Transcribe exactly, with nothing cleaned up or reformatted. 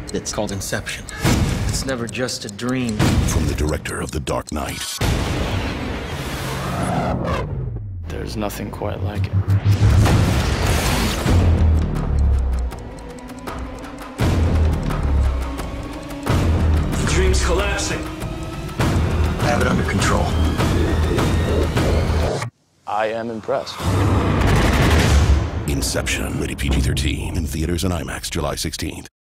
It's called Inception. It's never just a dream. From the director of The Dark Knight. There's nothing quite like it. The dream's collapsing. I have it under control. I am impressed. Inception, rated P G thirteen, in theaters and IMAX July sixteenth.